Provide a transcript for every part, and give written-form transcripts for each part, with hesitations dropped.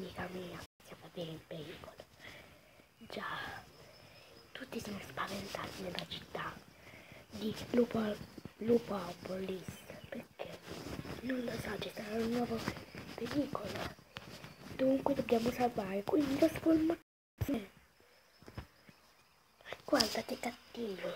amica mia, siamo davvero in pericolo. Già, tutti siamo spaventati nella città di Lupopolis, perché non lo so, ci sarà un nuovo pericolo. Dunque dobbiamo salvare, quindi trasformazione. Guarda che cattivi.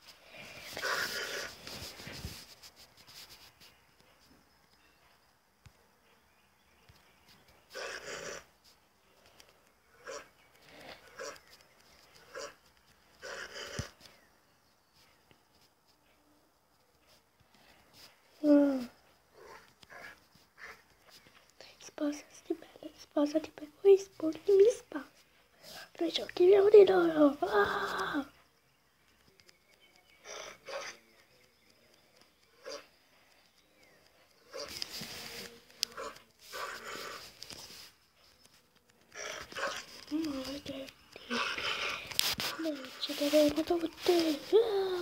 Sposati per voi, mi sposa. Noi ci occupiamo di loro. Ah! Maledetti, noi ci uccideremo tutti. Ah!